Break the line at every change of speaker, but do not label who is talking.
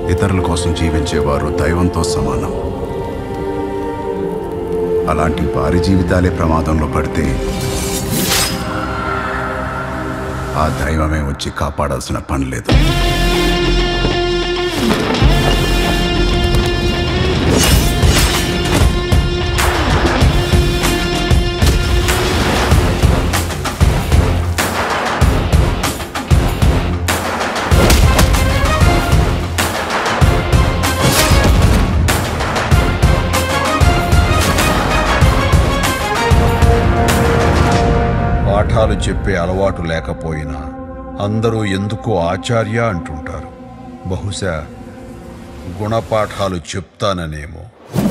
ఇతరుల కోసం జీవించేవారు దైవంతో సమానం. అలాంటి వారి జీవితాలే ప్రమాదంలో పడితే ఆ దైవమే వచ్చి కాపాడాల్సిన పని లేదు.
పాఠాలు చెప్పే అలవాటు లేకపోయినా అందరూ ఎందుకు ఆచార్య అంటుంటారు. బహుశా గుణపాఠాలు చెప్తాననేమో.